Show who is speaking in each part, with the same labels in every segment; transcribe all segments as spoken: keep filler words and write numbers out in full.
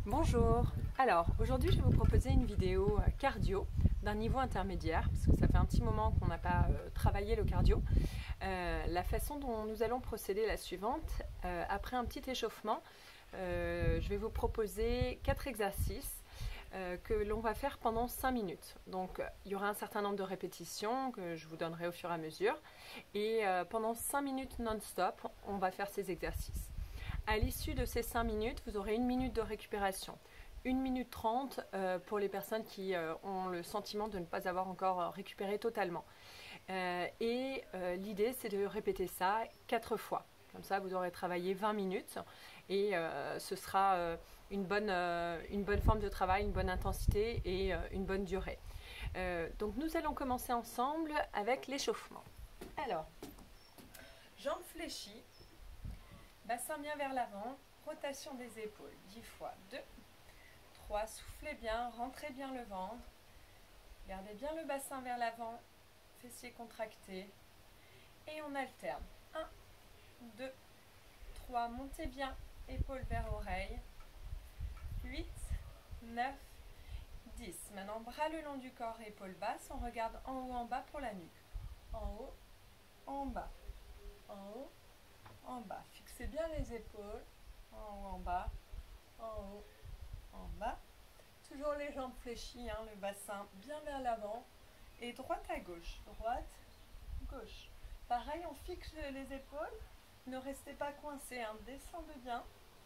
Speaker 1: Bonjour, alors aujourd'hui je vais vous proposer une vidéo cardio d'un niveau intermédiaire parce que ça fait un petit moment qu'on n'a pas euh, travaillé le cardio. Euh, la façon dont nous allons procéder est la suivante. Euh, après un petit échauffement, euh, je vais vous proposer quatre exercices euh, que l'on va faire pendant cinq minutes. Donc il y aura un certain nombre de répétitions que je vous donnerai au fur et à mesure et euh, pendant cinq minutes non-stop on va faire ces exercices. À l'issue de ces cinq minutes, vous aurez une minute de récupération. une minute trente euh, pour les personnes qui euh, ont le sentiment de ne pas avoir encore récupéré totalement. Euh, et euh, l'idée, c'est de répéter ça quatre fois. Comme ça, vous aurez travaillé vingt minutes et euh, ce sera euh, une, bonne, euh, une bonne forme de travail, une bonne intensité et euh, une bonne durée. Euh, donc, nous allons commencer ensemble avec l'échauffement. Alors, jambes fléchies. Bassin bien vers l'avant, rotation des épaules, dix fois, deux, trois, soufflez bien, rentrez bien le ventre, gardez bien le bassin vers l'avant, fessiers contractés, et on alterne, un, deux, trois, montez bien, épaules vers oreille, huit, neuf, dix, maintenant bras le long du corps, épaules basses, on regarde en haut, en bas pour la nuque, en haut, en bas, en haut, en bas, fixez bien les épaules, en haut, en bas, en haut, en bas, toujours les jambes fléchies, hein, le bassin bien vers l'avant, et droite à gauche, droite, gauche. Pareil, on fixe les épaules, ne restez pas coincés, hein, descendez bien,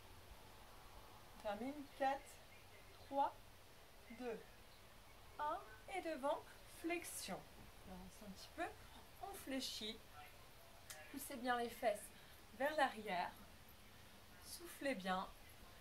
Speaker 1: on termine, quatre, trois, deux, un, et devant, flexion, on avance un petit peu, on fléchit, poussez bien les fesses vers l'arrière, soufflez bien,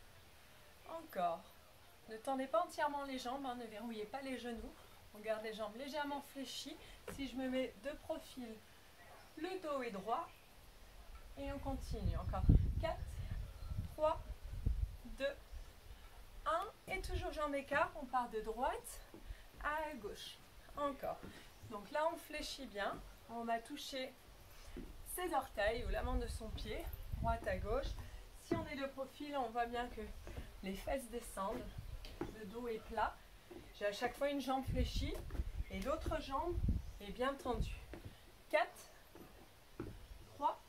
Speaker 1: encore, ne tendez pas entièrement les jambes, hein, ne verrouillez pas les genoux, on garde les jambes légèrement fléchies, si je me mets de profil, le dos est droit, et on continue, encore, quatre, trois, deux, un, et toujours jambes écart, on part de droite à gauche, encore, donc là on fléchit bien, on va toucher ses orteils ou l'amande de son pied, droite à gauche. Si on est de profil, on voit bien que les fesses descendent, le dos est plat. J'ai à chaque fois une jambe fléchie et l'autre jambe est bien tendue. quatre, trois,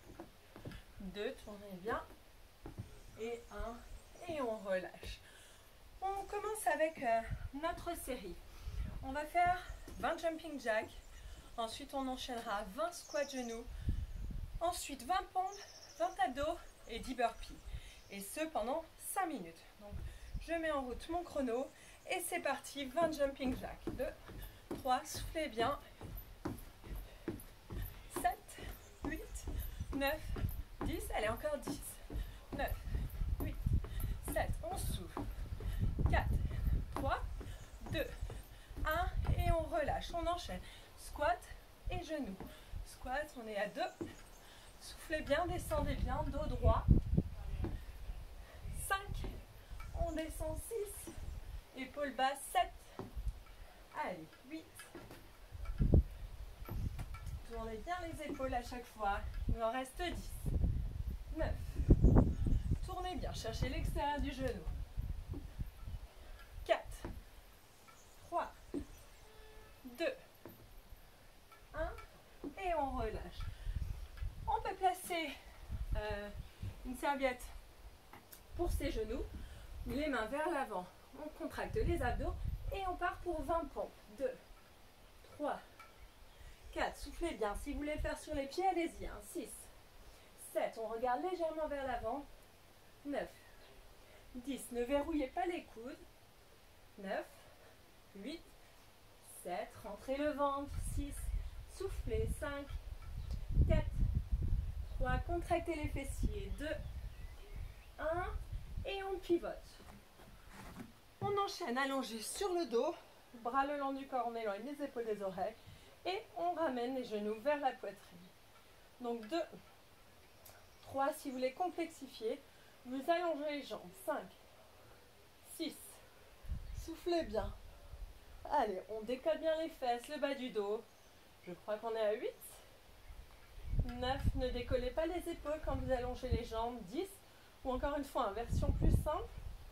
Speaker 1: deux, tournez bien, et un, et on relâche. On commence avec euh, notre série. On va faire vingt jumping jacks, ensuite on enchaînera vingt squats genoux, ensuite vingt pompes, vingt abdos et dix burpees. Et ce pendant cinq minutes. Donc je mets en route mon chrono et c'est parti, vingt jumping jacks. deux, trois, soufflez bien. sept, huit, neuf, dix. Allez, encore dix. neuf, huit, sept. On souffle. quatre, trois, deux, un. Et on relâche. On enchaîne. Squat et genoux. Squat, on est à deux. Soufflez bien, descendez bien, dos droit. cinq, on descend six, épaules basses, sept, allez, huit. Tournez bien les épaules à chaque fois, il en reste dix, neuf. Tournez bien, cherchez l'extérieur du genou. quatre, trois, deux, un, et on relâche. On peut placer euh, une serviette pour ses genoux, les mains vers l'avant, on contracte les abdos et on part pour vingt pompes. deux, trois, quatre, soufflez bien. Si vous voulez faire sur les pieds, allez-y. Hein. six, sept, on regarde légèrement vers l'avant. neuf, dix, ne verrouillez pas les coudes. neuf, huit, sept, rentrez le ventre. six, soufflez. cinq, quatre, trois, contractez les fessiers. deux, un, et on pivote. On enchaîne allongé sur le dos, bras le long du corps, on éloigne les épaules des oreilles et on ramène les genoux vers la poitrine. Donc deux, trois, si vous voulez complexifier, vous allongez les jambes. cinq, six, soufflez bien. Allez, on décolle bien les fesses, le bas du dos. Je crois qu'on est à huit, neuf, ne décollez pas les épaules quand vous allongez les jambes. dix, ou encore une fois, en version plus simple,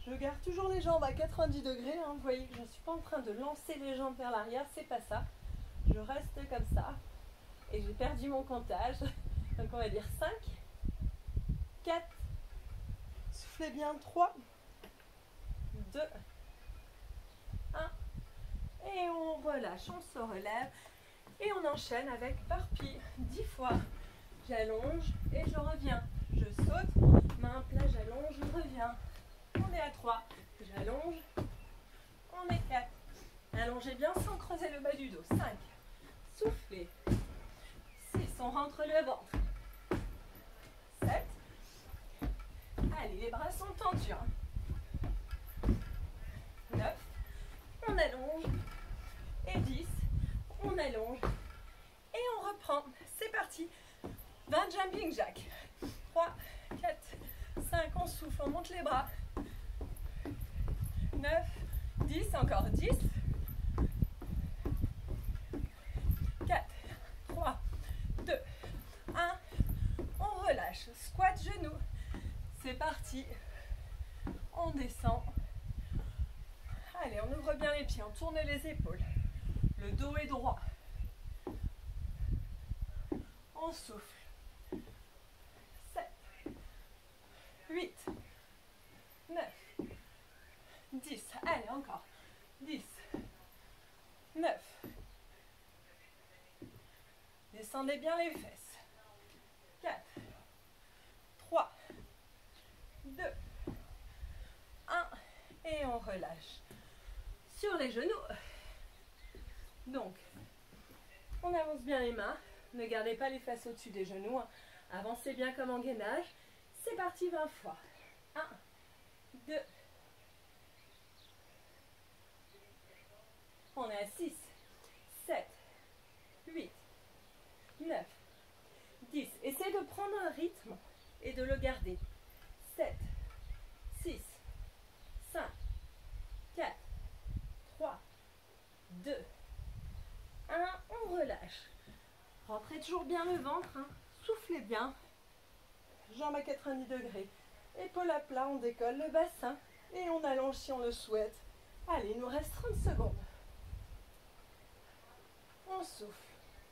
Speaker 1: Je garde toujours les jambes à quatre-vingt-dix degrés, hein. Vous voyez que je ne suis pas en train de lancer les jambes vers l'arrière, c'est pas ça. Je reste comme ça et j'ai perdu mon comptage. Donc on va dire cinq, quatre, soufflez bien, trois, deux, un, et on relâche, on se relève et on enchaîne avec burpee dix fois. J'allonge et je reviens. Je saute, main plat, j'allonge, je reviens. On est à trois, j'allonge, on est quatre. Allongez bien sans creuser le bas du dos. cinq, soufflez. six, on rentre le ventre. sept, allez, les bras sont tendus. Hein. neuf, on allonge. Et dix, on allonge. Et on reprend. C'est parti. vingt jumping jack. trois, quatre, cinq, on souffle, on monte les bras. neuf, dix, encore dix. quatre, trois, deux, un. On relâche. Squat genou. C'est parti. On descend. Allez, on ouvre bien les pieds, on tourne les épaules. Le dos est droit. On souffle. sept, huit, neuf, dix. Allez, encore. dix, neuf. Descendez bien les fesses. quatre, trois, deux, un. Et on relâche. Sur les genoux. Donc, on avance bien les mains. Ne gardez pas les fesses au-dessus des genoux. Avancez bien comme en gainage. C'est parti vingt fois. un, deux. On est à six, sept, huit, neuf, dix. Essayez de prendre un rythme et de le garder. sept, six, cinq, quatre, trois, deux, un. On relâche. Rentrez toujours bien le ventre. Hein. Soufflez bien. Jambes à quatre-vingt-dix degrés. Épaules à plat, on décolle le bassin. Et on allonge si on le souhaite. Allez, il nous reste trente secondes. On souffle.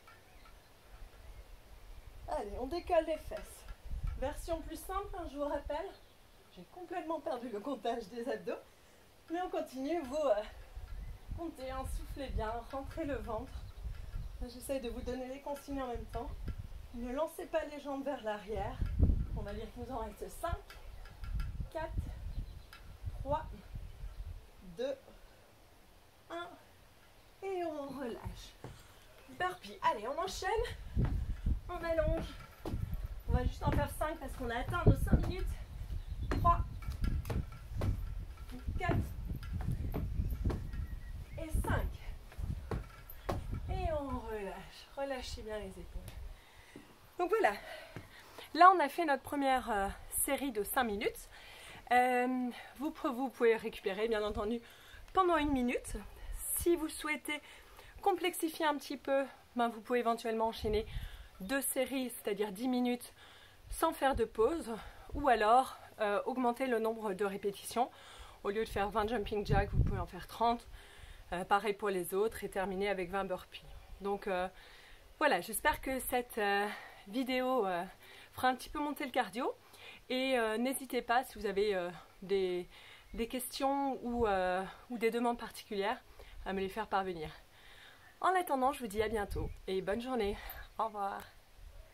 Speaker 1: Allez, on décolle les fesses. Version plus simple, hein, je vous rappelle. J'ai complètement perdu le comptage des abdos. Mais on continue, vous euh, comptez, hein, soufflez bien, rentrez le ventre. J'essaye de vous donner les consignes en même temps. Ne lancez pas les jambes vers l'arrière. On va dire qu'il nous en reste cinq, quatre, trois, deux, un. Et on relâche. Burpee. Allez, on enchaîne. On allonge. On va juste en faire cinq parce qu'on a atteint nos cinq minutes. trois, quatre et cinq. Et on relâche. Relâchez bien les épaules. Donc voilà. Là, on a fait notre première euh, série de cinq minutes. Euh, vous, vous pouvez récupérer, bien entendu, pendant une minute. Si vous souhaitez complexifier un petit peu, ben, vous pouvez éventuellement enchaîner deux séries, c'est-à-dire dix minutes, sans faire de pause. Ou alors, euh, augmenter le nombre de répétitions. Au lieu de faire vingt jumping jacks, vous pouvez en faire trente. Euh, pareil pour les autres et terminer avec vingt burpees. Donc euh, voilà, j'espère que cette euh, vidéo euh, fera un petit peu monter le cardio. Et euh, n'hésitez pas, si vous avez euh, des, des questions ou, euh, ou des demandes particulières, à me les faire parvenir. En attendant, je vous dis à bientôt et bonne journée. Au revoir.